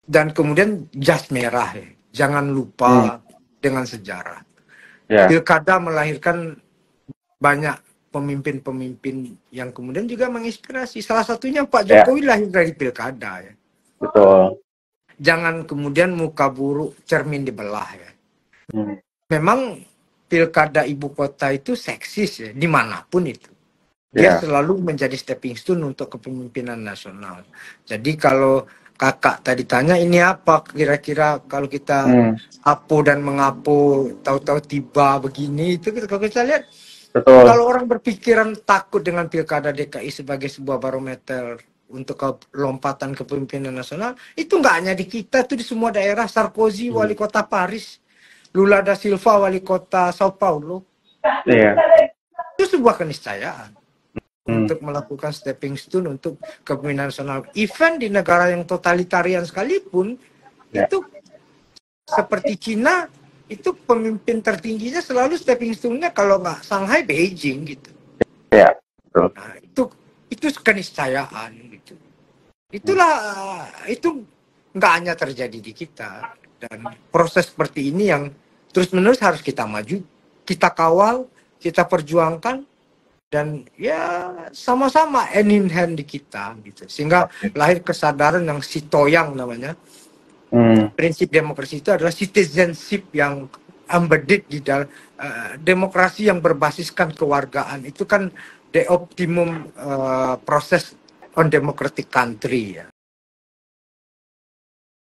dan kemudian jas merah ya. Jangan lupa dengan sejarah. Pilkada melahirkan banyak pemimpin-pemimpin yang kemudian juga menginspirasi. Salah satunya Pak Jokowi lahir dari pilkada ya. Betul. Jangan kemudian muka buruk cermin dibelah ya. Memang pilkada ibu kota itu seksis ya, dimanapun itu. Dia selalu menjadi stepping stone untuk kepemimpinan nasional. Jadi kalau kakak tadi tanya ini apa kira-kira kalau kita apo dan mengapo tahu-tahu tiba begini itu kalau kita lihat. Betul. Kalau orang berpikiran takut dengan pilkada DKI sebagai sebuah barometer untuk lompatan kepemimpinan nasional, itu nggak hanya di kita, itu di semua daerah. Sarkozy wali kota Paris, Lula da Silva wali kota Sao Paulo. Itu sebuah keniscayaan untuk melakukan stepping stone untuk kepemimpinan nasional. Even di negara yang totalitarian sekalipun, itu seperti Cina, itu pemimpin tertingginya selalu stepping stone-nya kalau nggak Shanghai, Beijing gitu. Nah, itu keniscayaan gitu. Itu nggak hanya terjadi di kita, dan proses seperti ini yang terus-menerus harus kita maju, kita kawal, kita perjuangkan, dan ya sama-sama hand in hand di kita gitu. Sehingga lahir kesadaran yang sitoyang namanya. Prinsip demokrasi itu adalah citizenship yang embedded di dalam demokrasi yang berbasiskan kewargaan. Itu kan the optimum proses on democratic country ya.